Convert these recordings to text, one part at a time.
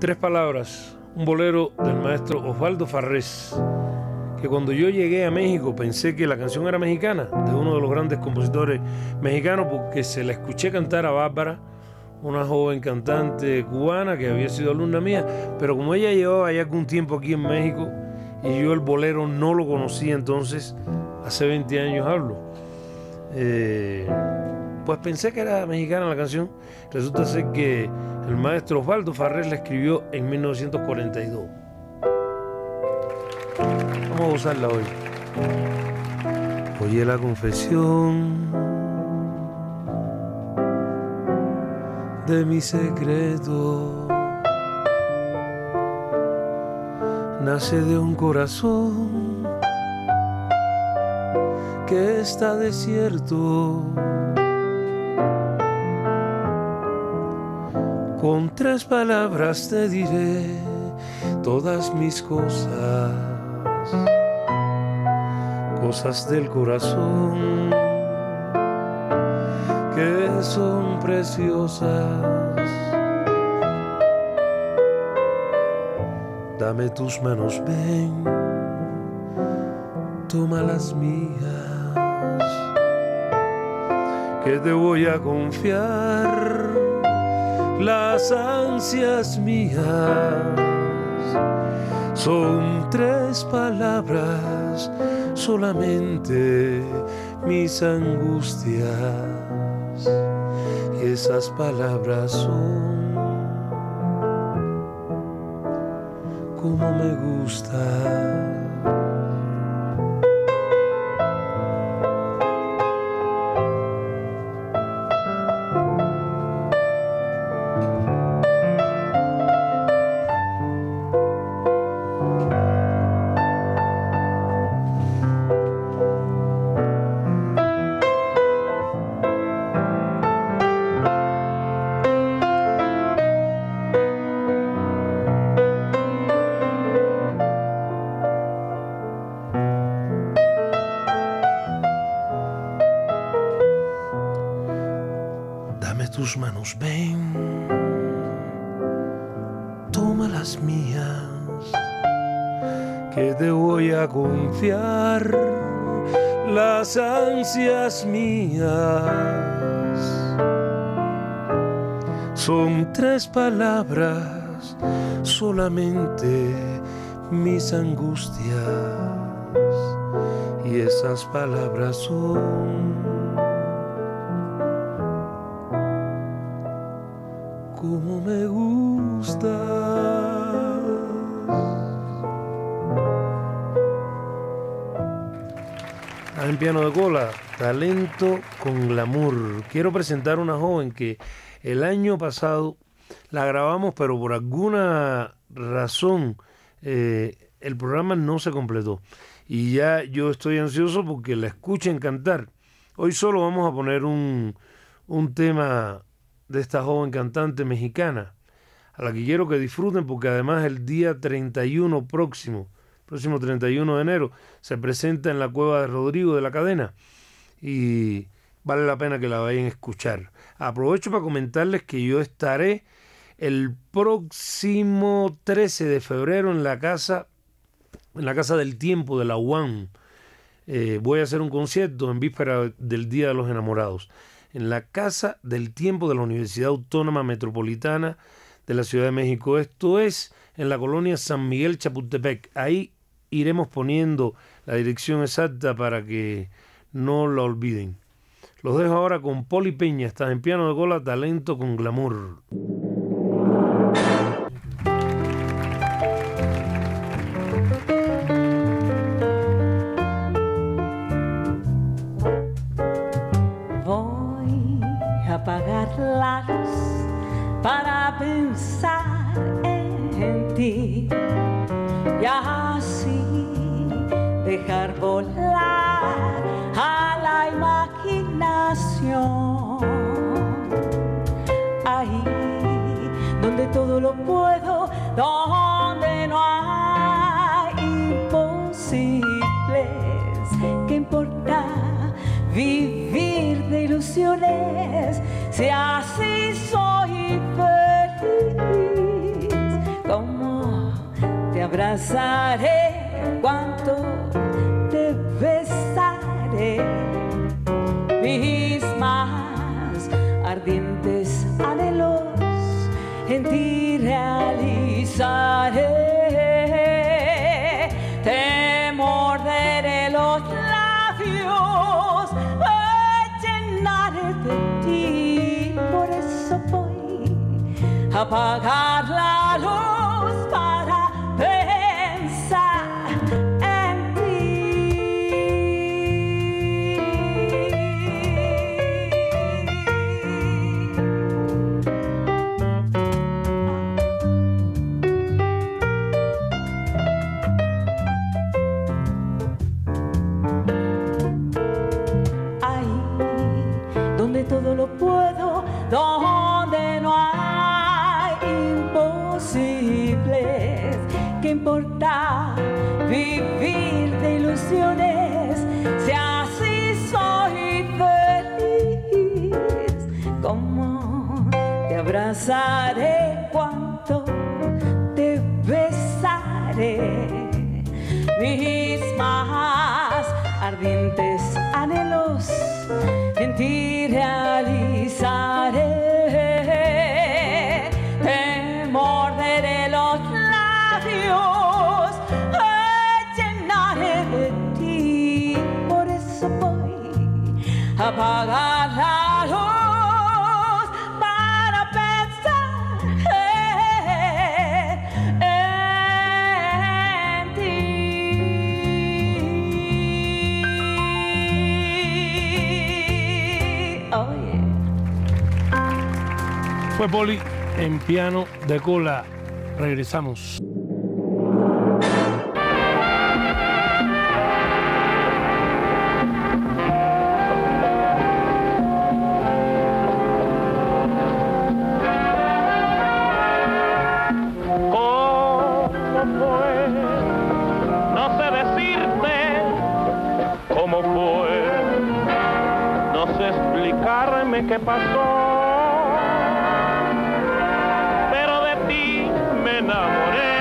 Tres palabras, un bolero del maestro Osvaldo Farrés, que cuando yo llegué a México pensé que la canción era mexicana, de uno de los grandes compositores mexicanos, porque se la escuché cantar a Bárbara, una joven cantante cubana que había sido alumna mía, pero como ella llevaba ya algún tiempo aquí en México y yo el bolero no lo conocía entonces, hace 20 años hablo, pues pensé que era mexicana la canción. Resulta ser que el maestro Osvaldo Farrés la escribió en 1942. Vamos a gozarla hoy. Oye la confesión de mi secreto, nace de un corazón que está desierto. Con tres palabras te diré todas mis cosas, cosas del corazón que son preciosas. Dame tus manos, ven, toma las mías, que te voy a confiar las ansias mías. Son tres palabras solamente, mis angustias, y esas palabras son como me gusta. Tus manos, ven, toma las mías, que te voy a confiar las ansias mías. Son tres palabras solamente, mis angustias, y esas palabras son como me gusta. En piano de cola, talento con glamour. Quiero presentar a una joven que el año pasado la grabamos, pero por alguna razón el programa no se completó. Y ya yo estoy ansioso porque la escuchen cantar. Hoy solo vamos a poner un tema de esta joven cantante mexicana, a la que quiero que disfruten, porque además el día 31 próximo 31 de enero, se presenta en la Cueva de Rodrigo de la Cadena y vale la pena que la vayan a escuchar. Aprovecho para comentarles que yo estaré el próximo 13 de febrero en la Casa del Tiempo de la UAM. Voy a hacer un concierto en víspera del Día de los Enamorados en la Casa del Tiempo de la Universidad Autónoma Metropolitana de la Ciudad de México. Esto es en la colonia San Miguel Chapultepec. Ahí iremos poniendo la dirección exacta para que no la olviden. Los dejo ahora con Poli Peña. Estás en piano de cola, talento con glamour. Apagar la luz para pensar en ti y así dejar volar a la imaginación. Ahí donde todo lo puedo, donde no hay imposibles, ¿qué importa vivir de ilusiones si así soy feliz? abrazaré, cuánto te besaré, mis más ardientes anhelos en ti realizaré. Te morderé los labios, llenaré de ti, por eso voy a apagar la luz para pensar en ti. Ahí donde todo lo puedo, donde no hay imposibles. ¿Qué importa vivir de ilusiones si así soy feliz? ¿Cómo te abrazaré, cuánto te besaré, mis más ardientes anhelos en ti realizaré. Te morderé los labios, llenaré de ti, por eso voy a apagar la luz para pensar en ti. Oh, yeah. Fue Poli en Piano de Cola. Regresamos. ¿Qué pasó? Pero de ti me enamoré.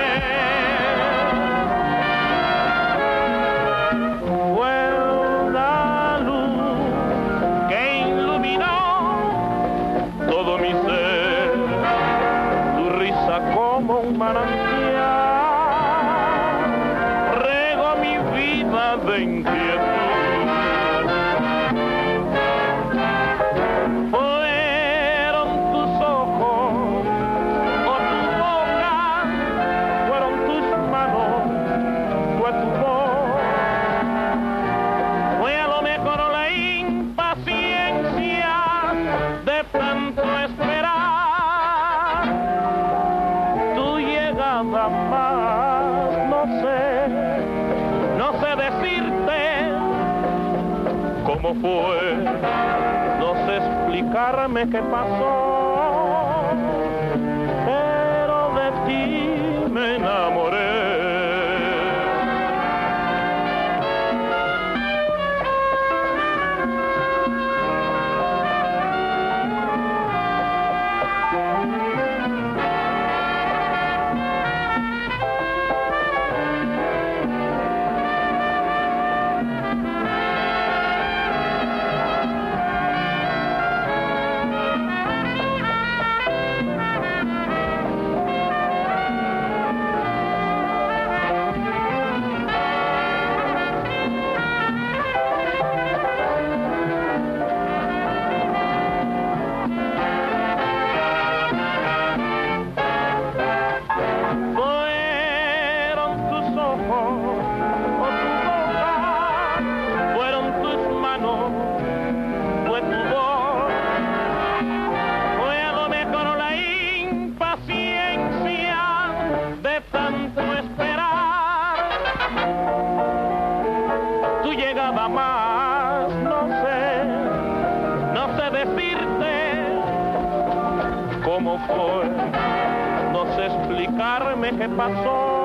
Fue una luz que iluminó todo mi ser, tu risa como un manantial regó mi vida de inquietud. ¿Cómo fue? No sé explicarme qué pasó, pero de ti me enamoré. ¿Cómo fue? No sé explicarme qué pasó.